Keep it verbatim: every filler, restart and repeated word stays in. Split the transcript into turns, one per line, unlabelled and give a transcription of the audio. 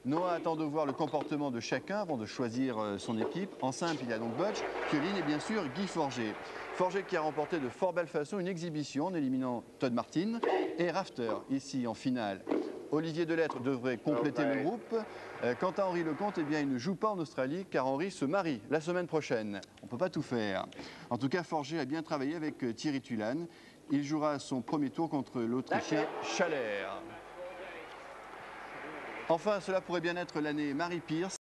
Noah attend de voir le comportement de chacun avant de choisir son équipe. En simple, il y a donc Butch, Chiellini et bien sûr Guy Forget. Forget qui a remporté de fort belle façon une exhibition en éliminant Todd Martin et Rafter, ici en finale. Olivier Delettre devrait compléter le groupe. Quant à Henri Lecomte, eh bien, il ne joue pas en Australie car Henri se marie la semaine prochaine. On ne peut pas tout faire. En tout cas, Forget a bien travaillé avec Thierry Tulan. Il jouera son premier tour contre l'Autrichien Schaller. Enfin, cela pourrait bien être l'année Marie Pierce.